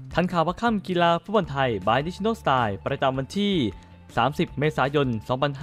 ทันข่าวว่าค่ำกีฬาฟุตบอลไทย by National Style ประจำวันที่ 30 เมษายน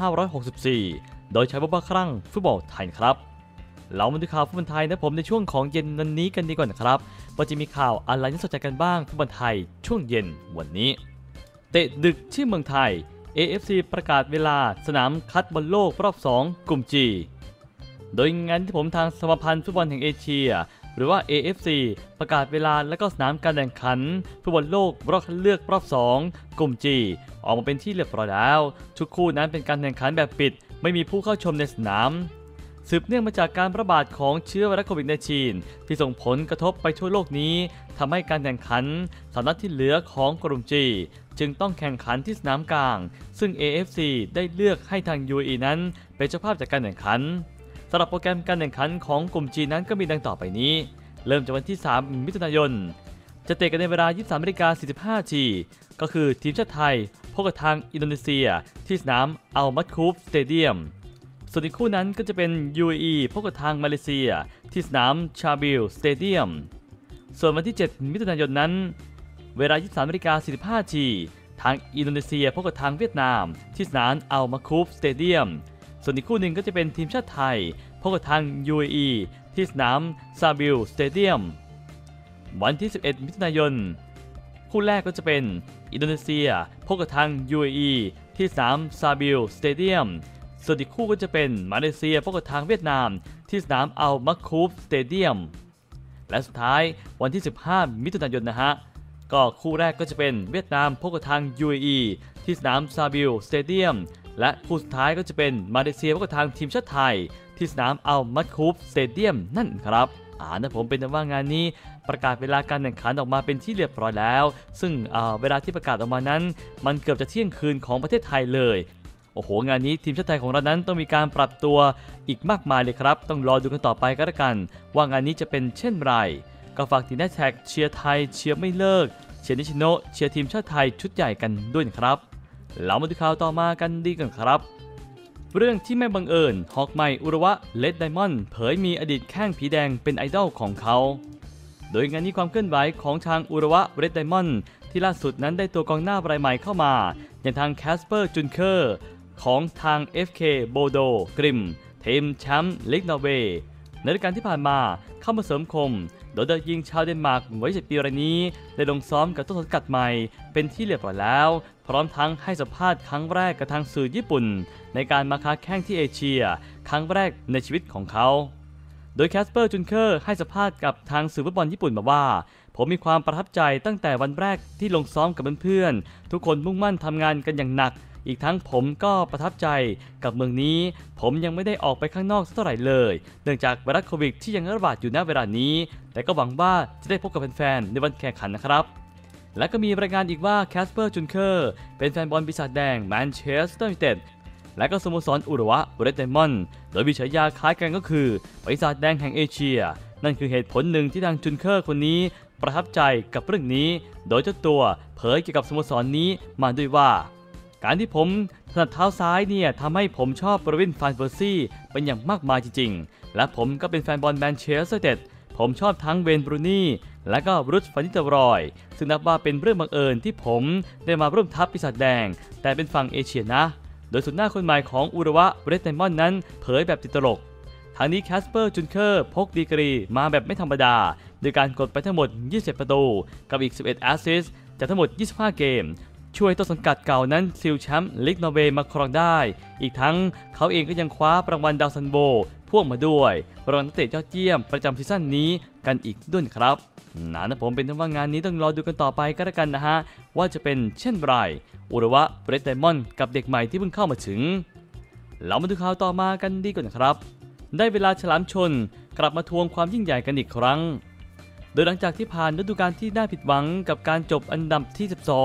2564 โดยใช้ว่าครั่งฟุตบอลไทยครับเรามาดูข่าวฟุตบอลไทยนะผมในช่วงของเย็นวันนี้กันดีกว่านะครับว่าจะมีข่าวอะไรน่าสนใจกันบ้างฟุตบอลไทยช่วงเย็นวันนี้เตะดึกที่เมืองไทย AFC ประกาศเวลาสนามคัดบอลโลกรอบ 2 กลุ่ม G โดยงานที่ผมทางสมาพันธ์ฟุตบอลแห่งเอเชียหรือว่า AFC ประกาศเวลาและก็สนามการแข่งขันฟุตบอลโลกรอบคัดเลือกรอบ 2 กลุ่ม G ออกมาเป็นที่เรียบร้อยแล้วทุกคู่นั้นเป็นการแข่งขันแบบปิดไม่มีผู้เข้าชมในสนามสืบเนื่องมาจากการระบาดของเชื้อไวรัสโควิด -19 ที่ส่งผลกระทบไปทั่วโลกนี้ทำให้การแข่งขัน3 นัดที่เหลือของกลุ่ม G จึงต้องแข่งขันที่สนามกลางซึ่ง AFC ได้เลือกให้ทาง UAE นั้นเป็นเจ้าภาพจากการแข่งขันสำหรับโปรแกรมการแข่งขันของกลุ่ม G นั้นก็มีดังต่อไปนี้เริ่มจากวันที่ 3 มิถุนายนจะเตะกันในเวลา 23:45 น.ก็คือทีมชาติไทยพบกับทางอินโดนีเซียที่สนามอัลมัดคูฟสเตเดียมส่วนอีกคู่นั้นก็จะเป็น UAE พบกับทางมาเลเซียที่สนามชาบิลสเตเดียมส่วนวันที่ 7 มิถุนายนนั้นเวลา 23:45 น.ทางอินโดนีเซียพบกับทางเวียดนามที่สนามอัลมัดคูฟสเตเดียมส่วนอีกคู่หนึ่งก็จะเป็นทีมชาติไทยพบกับทาง UAE ที่สนามซาบิลสเตเดียมวันที่ 11 มิถุนายนคู่แรกก็จะเป็นอินโดนีเซียพบกับทาง UAE ที่สนามซาบิลสเตเดียมส่วนอีกคู่ก็จะเป็นมาเลเซียพบกับทางเวียดนามที่สนามอัลมัดคูฟสเตเดียมและสุดท้ายวันที่ 15 มิถุนายนนะฮะก็คู่แรกก็จะเป็นเวียดนามพบกับทาง UAE ที่สนามซาบิลสเตเดียมและคู่สุดท้ายก็จะเป็นมาเลเซียพบกับทางทีมชาติไทยที่สนามอัลมัดคูฟสเตเดียมนั่นครับนะผมเป็นว่างานนี้ประกาศเวลาการแข่งขันออกมาเป็นที่เรียบร้อยแล้วซึ่งเวลาที่ประกาศออกมานั้นมันเกือบจะเที่ยงคืนของประเทศไทยเลยโอ้โหงานนี้ทีมชาติไทยของเรานั้นต้องมีการปรับตัวอีกมากมายเลยครับต้องรอดูกันต่อไปก็แล้วกันว่างานนี้จะเป็นเช่นไรก็ฝากทีมแท็กเชียร์ไทยเชียร์ไม่เลิกเชียร์นิชิโนะเชียร์ทีมชาติไทยชุดใหญ่กันด้วยนะครับเรามาดูข่าวต่อมากันดีกันครับเรื่องที่ไม่บังเอิญฮอกไมอุระวะเลดไดมอนด์เผยมีอดีตแข้งผีแดงเป็นไอดอลของเขาโดยงานนี้ความเคลื่อนไหวของทางอุระวะเลดไดมอนด์ที่ล่าสุดนั้นได้ตัวกองหน้ารายใหม่เข้ามาอย่างทางแคสเปอร์จุนเคอร์ของทาง FK โบโดกริมทีมแชมป์ลีกนอร์เวย์ในฤดูกาลที่ผ่านมาเข้ามาเสริมคมโดยยิงชาวเดนมาร์กวัย17 ปีรายนี้ได้ลงซ้อมกับต้นสังกัดใหม่เป็นที่เรียบร้อยแล้วพร้อมทั้งให้สัมภาษณ์ครั้งแรกกับทางสื่อญี่ปุ่นในการมาค้าแข้งที่เอเชียครั้งแรกในชีวิตของเขาโดยแคสเปอร์จุนเคอร์ให้สัมภาษณ์กับทางสื่อฟุตบอลญี่ปุ่นมาว่าผมมีความประทับใจตั้งแต่วันแรกที่ลงซ้อมกับเพื่อนๆทุกคนมุ่งมั่นทำงานกันอย่างหนักอีกทั้งผมก็ประทับใจกับเมืองนี้ผมยังไม่ได้ออกไปข้างนอกสักเท่าไหร่เลยเนื่องจากไวรัสโควิดที่ยังระบาดอยู่ณเวลานี้แต่ก็หวังว่าจะได้พบกับแฟนๆในวันแข่งขันนะครับและก็มีรายงานอีกว่าแคสเปอร์จุนเคอร์เป็นแฟนบอลปีศาจแดงแมนเชสเตอร์ยูไนเต็ดและก็สโมสรอุระวะเรดไดมอนด์โดยมีฉายาคล้ายกันก็คือปีศาจแดงแห่งเอเชียนั่นคือเหตุผลหนึ่งที่ทางจุนเคอร์คนนี้ประทับใจกับเรื่องนี้โดยเจ้าตัวเผยเกี่ยวกับสโมสรนี้มาด้วยว่าการที่ผมถนัดเท้าซ้ายเนี่ยทำให้ผมชอบโรบิน ฟานเปอร์ซี่เป็นอย่างมากมายจริงๆและผมก็เป็นแฟนบอลแมนเชสเตอร์ยูไนเต็ดผมชอบทั้งเวนบรูนี่และก็บรูซ ฟานิสเตอร์รอยซึ่งนับว่าเป็นเรื่องบังเอิญที่ผมได้มาร่วมทัพปีศาจแดงแต่เป็นฝั่งเอเชียนะโดยสุดหน้าคนใหม่ของอุระวะเรดไดมอนด์นั้นเผยแบบติดตลกทางนี้แคสเปอร์จุนเคอร์พกดีกรีมาแบบไม่ธรรมดาโดยการกดไปทั้งหมด20 ประตูกับอีก11 แอสซิสต์จากทั้งหมด25 เกมช่วยต้นสังกัดเก่านั้นซิลแชมป์ลีกนอร์เวย์มาครองได้อีกทั้งเขาเองก็ยังคว้ารางวัลดาวซันโบพ่วงมาด้วยรางวัลนักเตะยอดเยี่ยมประจำซีซั่นนี้กันอีกด้วยครับนะผมเป็นทั้งว่างานนี้ต้องรอดูกันต่อไปก็แล้วกันนะฮะว่าจะเป็นเช่นไรอุระวะเรดไดมอนด์กับเด็กใหม่ที่เพิ่งเข้ามาถึงเรามาดูข่าวต่อมากันดีกว่านะครับได้เวลาฉลามชนกลับมาทวงความยิ่งใหญ่กันอีกครั้งโดยหลังจากที่ผ่านฤดูกาลที่น่าผิดหวังกับการจบอันดับที่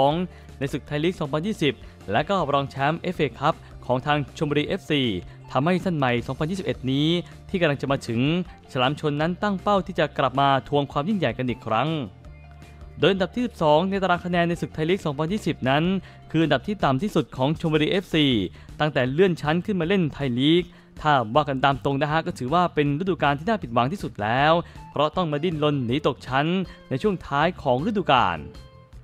12ในศึกไทยลีก 2020 และก็รองแชมป์ FA คัพของทางชลบุรี FC ทำให้ซีซั่นใหม่ 2021 นี้ที่กำลังจะมาถึงฉลามชนนั้นตั้งเป้าที่จะกลับมาทวงความยิ่งใหญ่กันอีกครั้งโดยอันดับที่ 12 ในตารางคะแนนในศึกไทยลีก 2020 นั้นคืออันดับที่ต่ำที่สุดของชลบุรี FC ตั้งแต่เลื่อนชั้นขึ้นมาเล่นไทยลีกถ้าว่ากันตามตรงนะฮะก็ถือว่าเป็นฤดูกาลที่น่าผิดหวังที่สุดแล้วเพราะต้องมาดิ้นรนหนีตกชั้นในช่วงท้ายของฤดูกาล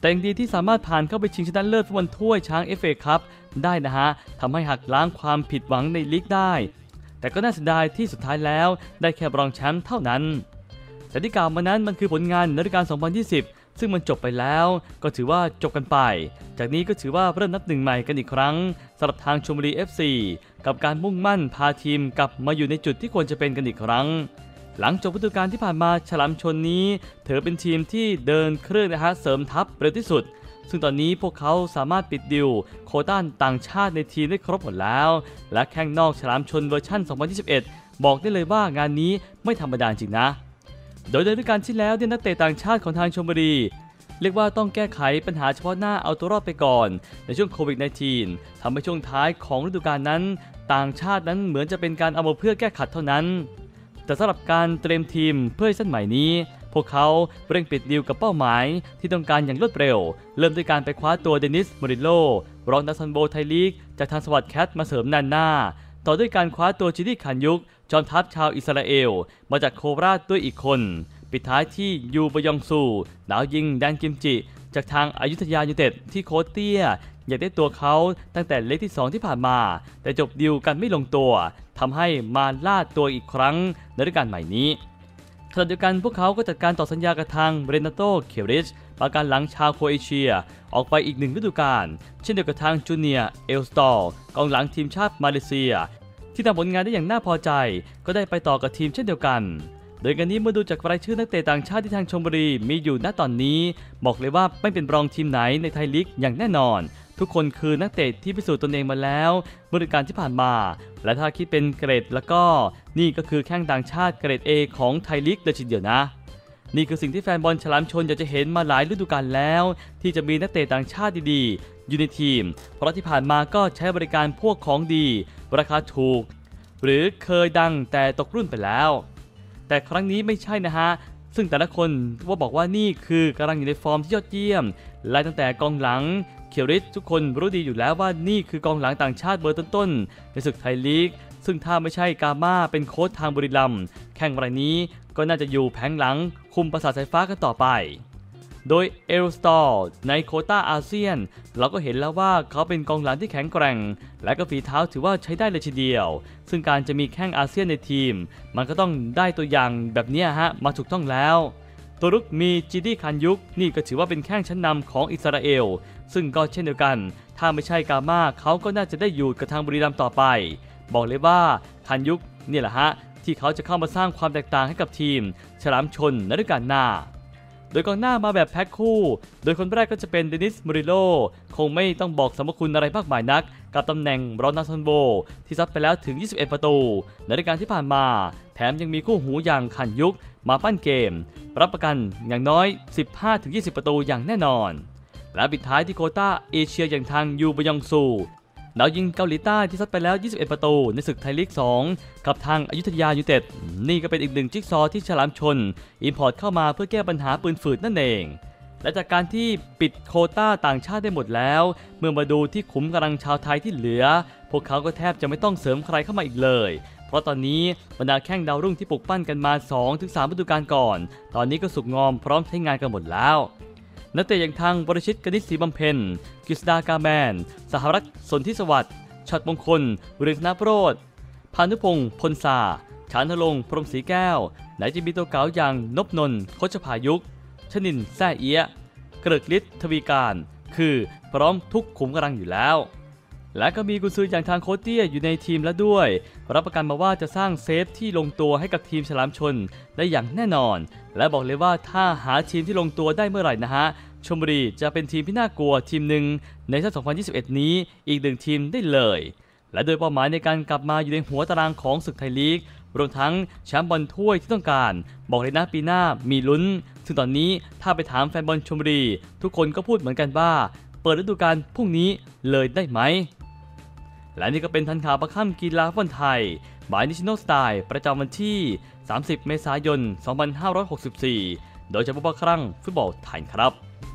แต่ยังดีที่สามารถผ่านเข้าไปชิงชนะเลิศฟุตบอลถ้วยช้าง FA คัพได้นะฮะทำให้หักล้างความผิดหวังในลีกได้แต่ก็น่าเสียดายที่สุดท้ายแล้วได้แค่รองแชมป์เท่านั้นแต่ที่กล่าวมานั้นมันคือผลงานในฤดูกาล 2020 ซึ่งมันจบไปแล้วก็ถือว่าจบกันไปจากนี้ก็ถือว่าเริ่มนับหนึ่งใหม่กันอีกครั้งสำหรับทางชลบุรี FC กับการมุ่งมั่นพาทีมกลับมาอยู่ในจุดที่ควรจะเป็นกันอีกครั้งหลังจบฤดูกาลที่ผ่านมาฉลามชนนี้ถือเป็นทีมที่เดินเครื่องนะฮะเสริมทัพเร็วที่สุดซึ่งตอนนี้พวกเขาสามารถปิดดิวโควต้าต่างชาติในทีมได้ครบหมดแล้วและแข้งนอกฉลามชนเวอร์ชั่น 2021 บอกได้เลยว่างานนี้ไม่ธรรมดาจริงนะโดยในฤดูกาลที่แล้วนักเตะต่างชาติของทางชลบุรีเรียกว่าต้องแก้ไขปัญหาเฉพาะหน้าเอาตัวรอดไปก่อนในช่วงโควิด -19 ทำให้ช่วงท้ายของฤดูกาลนั้นต่างชาตินั้นเหมือนจะเป็นการเอามาเพื่อแก้ขัดเท่านั้นแต่สำหรับการเตรียมทีมเพื่อเส้นใหม่นี้พวกเขาเร่งปิดดีลกับเป้าหมายที่ต้องการอย่างรวดเร็วเริ่มด้วยการไปคว้าตัวเดนิส มอริโลรองนักซันโบไทยลีกจากทางสวัสด์แคทมาเสริมนานหน้าต่อด้วยการคว้าตัวจิดี้ คันยุกจอมทัพชาวอิสราเอลมาจากโคราชด้วยอีกคนปิดท้ายที่ยูบยองซูดาวยิงแดนกิมจิจากทางอยุธยายูไนเต็ดที่โค้ชเตี้ยอยากได้ตัวเขาตั้งแต่เล็กที่2ที่ผ่านมาแต่จบดีลกันไม่ลงตัวทำให้มาล่าตัวอีกครั้งในฤดูกาลใหม่นี้ขณะเดียวกันพวกเขาก็จัดการต่อสัญญากับทางเรนาโต เคริชประกันหลังชาวโครเอเชียออกไปอีก1ฤดูกาลเช่นเดียวกับทางจูเนียร์ เอลสตอลกองหลังทีมชาติมาเลเซียที่ทำผลงานได้อย่างน่าพอใจก็ได้ไปต่อกับทีมเช่นเดียวกันโดยกันนี้เมื่อดูจากรายชื่อนักเตะต่างชาติที่ทางชลบุรีมีอยู่ณตอนนี้บอกเลยว่าไม่เป็นรองทีมไหนในไทยลีกอย่างแน่นอนทุกคนคือนักเตะที่พิสูจน์ตนเองมาแล้วเมื่อฤดูกาลที่ผ่านมาและถ้าคิดเป็นเกรดแล้วก็นี่ก็คือแข้งต่างชาติเกรด A ของไทยลีกเลยทีเดียวนะนี่คือสิ่งที่แฟนบอลฉลามชนอยากจะเห็นมาหลายฤดูกาลแล้วที่จะมีนักเตะต่างชาติดีๆอยู่ในทีมเพราะที่ผ่านมาก็ใช้บริการพวกของดีราคาถูกหรือเคยดังแต่ตกรุ่นไปแล้วแต่ครั้งนี้ไม่ใช่นะฮะซึ่งแต่ละคนว่าบอกว่านี่คือกำลังอยู่ในฟอร์มที่ยอดเยี่ยมและตั้งแต่กองหลังเคียวริชทุกคนรู้ดีอยู่แล้วว่านี่คือกองหลังต่างชาติเบอร์ต้นๆในศึกไทยลีกซึ่งถ้าไม่ใช่กาม่าเป็นโค้ชทางบุรีรัมย์แข่งรายนี้ก็น่าจะอยู่แผงหลังคุมปราสาทสายฟ้ากันต่อไปโดยเอลสตอลในโควต้าอาเซียนเราก็เห็นแล้วว่าเขาเป็นกองหลังที่แข็งแกร่งและก็ฝีเท้าถือว่าใช้ได้เลยทีเดียวซึ่งการจะมีแข้งอาเซียนในทีมมันก็ต้องได้ตัวอย่างแบบนี้ฮะมาถูกต้องแล้วตัวรุกมีจิดี้ คันยุกนี่ก็ถือว่าเป็นแข้งชั้นนำของอิสราเอลซึ่งก็เช่นเดียวกันถ้าไม่ใช่กาม่าเขาก็น่าจะได้อยู่กับทางบุรีรัมย์ต่อไปบอกเลยว่าคันยุกนี่แหละฮะที่เขาจะเข้ามาสร้างความแตกต่างให้กับทีมฉลามชนในฤดูกาลหน้าโดยกองหน้ามาแบบแพ็คคู่โดยคนแรกก็จะเป็นเดนิส มอริโลคงไม่ต้องบอกสมคุณอะไรมากมายนักกับตำแหน่งรองนาซันโบที่ซัดไปแล้วถึง21ประตูในฤดูกาลที่ผ่านมาแถมยังมีคู่หูอย่างคันยุกมาปั้นเกมรับประกันอย่างน้อย 15-20 ประตูอย่างแน่นอนและปิดท้ายที่โควต้าเอเชียอย่างทางยูบยองซูดาวยิงเกาหลีใต้ที่ซัดไปแล้ว21ประตูในศึกไทยลีก 2กับทางอยุธยายูไนเต็ดนี่ก็เป็นอีกหนึ่งจิ๊กซอว์ที่ฉลามชนอิมพอร์ตเข้ามาเพื่อแก้ปัญหาปืนฝืดนั่นเองและจากการที่ปิดโควต้าต่างชาติได้หมดแล้วเมื่อมาดูที่ขุมกำลังชาวไทยที่เหลือพวกเขาก็แทบจะไม่ต้องเสริมใครเข้ามาอีกเลยเพราะตอนนี้บรรดาแข้งดาวรุ่งที่ปลุกปั้นกันมา 2-3 ฤดูกาลก่อนตอนนี้ก็สุกงอมพร้อมใช้งานกันหมดแล้วนักเตะอย่างทางวรชิต กนิษฐ์ ศรีบำเพ็ญกฤษดา กาแมนสหรัฐ สนธิสวัสดิ์ฉัตรมงคล เรืองธนโรจน์พานุพงษ์พลสาฉานทรงพรหมศรีแก้วไหนจะมีตัวเก๋าอย่างนพนนท์โคชพายุกชนินทร์แซ่เอี้ยเกริกฤทธิ์ทวีการคือพร้อมทุกขุมกำลังอยู่แล้วและก็มีกุญซืออย่างทางโค้ชเตี้ยอยู่ในทีมแล้วด้วยรับประกันมาว่าจะสร้างเซฟที่ลงตัวให้กับทีมฉลามชนได้อย่างแน่นอนและบอกเลยว่าถ้าหาทีมที่ลงตัวได้เมื่อไหร่นะฮะชลบุรีจะเป็นทีมที่น่ากลัวทีมหนึ่งในซีซั่น 2021 นี้อีกหนึ่งทีมได้เลยและโดยเป้าหมายในการกลับมาอยู่ในหัวตารางของศึกไทยลีกรวมทั้งแชมป์บอลถ้วยที่ต้องการบอกเลยนะปีหน้ามีลุ้นซึ่งตอนนี้ถ้าไปถามแฟนบอลชลบุรีทุกคนก็พูดเหมือนกันว่าเปิดฤดูกาลพรุ่งนี้เลยได้ไหมและนี่ก็เป็นทันข่าวประค่ำกีฬาฟุตบอลไทยบายนิชโนสไตล์ประจำวันที่30 เมษายน 2564โดยเฉพาะครั้งฟุตบอลไทยครับ